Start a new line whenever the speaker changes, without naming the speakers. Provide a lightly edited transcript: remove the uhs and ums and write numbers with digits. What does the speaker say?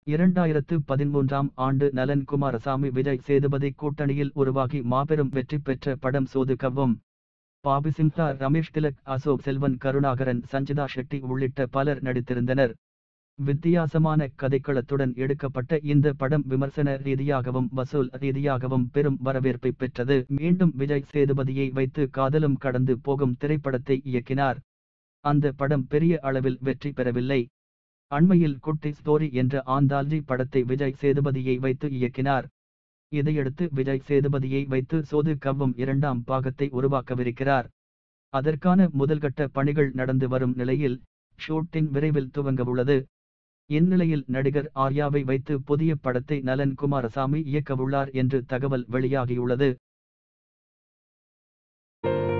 2013ஆம் ஆண்டு நலன் குமாரசாமி விஜய் சேதுபதி கூட்டணியில் உருவாகி மாபெரும் வெற்றி பெற்ற படம் சோது கவ்வும். பாபி சிம்ஹா, ரமேஷ் திலக், அசோக் செல்வன், கருணாகரன், சஞ்சிதா ஷெட்டி உள்ளிட்ட பலர் நடித்திருந்தனர். வித்தியாசமான கதைக்களத்துடன் எடுக்கப்பட்ட இந்த படம் விமர்சன ரீதியாகவும் வசூல் ரீதியாகவும் பெரும் வரவேற்பை பெற்றது. மீண்டும் விஜய் சேதுபதியை வைத்து காதலும் கடந்து போகும் திரைப்படத்தை இயக்கினார். அந்த படம் பெரிய அளவில் வெற்றி பெறவில்லை. அண்மையில் குட்டி ஸ்டோரி என்ற ஆந்தால்ஜி படத்தை விஜய் சேதுபதியை வைத்து இயக்கினார். இதையடுத்து விஜய் சேதுபதியை வைத்து சோது கவ்வும் 2ஆம் பாகத்தை உருவாக்கவிருக்கிறார். அதற்கான முதல்கட்ட பணிகள் நடந்து வரும் நிலையில் ஷூட்டிங் விரைவில் துவங்கவுள்ளது. இந்நிலையில் நடிகர் ஆர்யாவை வைத்து புதிய படத்தை நலன் குமாரசாமி இயக்கவுள்ளார் என்று தகவல் வெளியாகியுள்ளது.